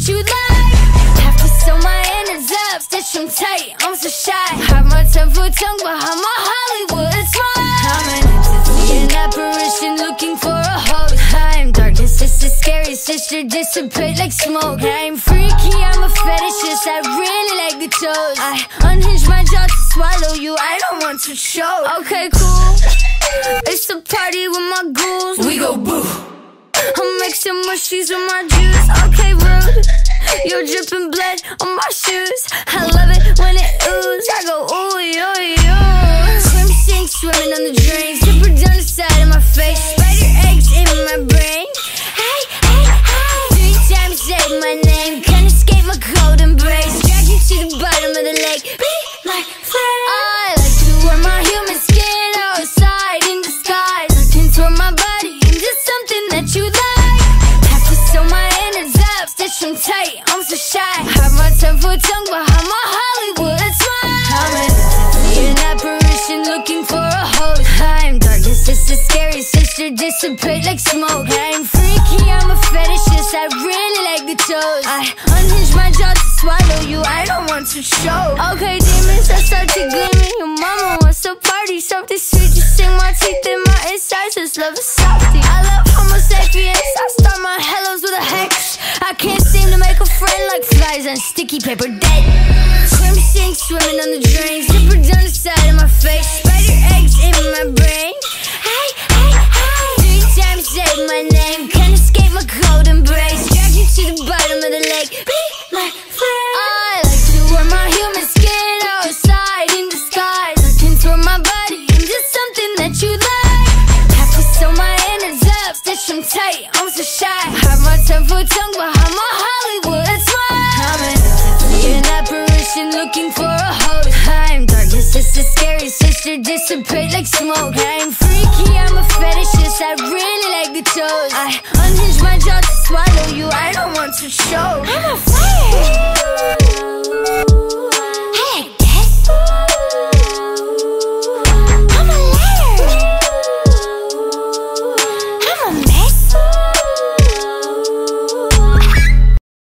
that you like. Have to sew my innards up, stitch them tight, I'm so shy. Have my 10-foot tongue behind my Hollywood smile. I'm an entity, an apparition looking for a host. I'm darkness, sister, scary sister, dissipate like smoke. I'm freaky, I'm a fetishist, I really like the toes. I unhinge my jaw to swallow you, I don't want to choke. Okay, cool, it's a party with my ghouls. We go boo. I'm mixing munchies with my juice. Okay, rude, you're dripping blood on my shoes. I love it when it ooze. I go ooh, ooh, ooh. Swim, sink, swimming on the drain. Zipper down the side of my face. Spider eggs in my brain. Hey, hey, hey. 3 times say my name. Can't escape my cold embrace. Drag you to the bottom of the lake. Be my friend. I like to wear my human skin outside in disguise. I contort my body into something that you like. Have to sew my innards up, stitch them tight, I'm so shy. Have my 10-foot tongue behind my Hollywood smile. I'm an apparition looking for a host. I'm darkness, sister, scary sister, dissipate like smoke. I'm freaky, I'm a fetishist, I really like the toes. I unhinge my jaw to swallow you, I don't want to choke. Okay, demons, I start to gleaming. Your mama wants to party, something sweet, just sink my teeth in my insides. This love is softy. I love homo sapiens, I start my hellos with a hex. I can't seem to make a friend like flies on sticky paper dead. Swim, sink, swimming on the drain. Zipper down the side of my face. Spider eggs in my brain. Hey, hey, hey. 3 times say my name. Can't escape my cold embrace. Drag you to the bottom of the lake. Be my friend. I like to wear my human skin outside in disguise. I contort my body into something that you like. Have to sew my innards up, stitch them tight, I'm so shy. Have my 10-foot tongue behind my Hollywood smile. I'm an apparition looking for a host. I'm darkness, sister, scary sister, dissipate like smoke. I'm freaky, I'm a fetishist, I really like the toes. I unhinge my jaw to swallow you, I don't want to choke. I'm a fire.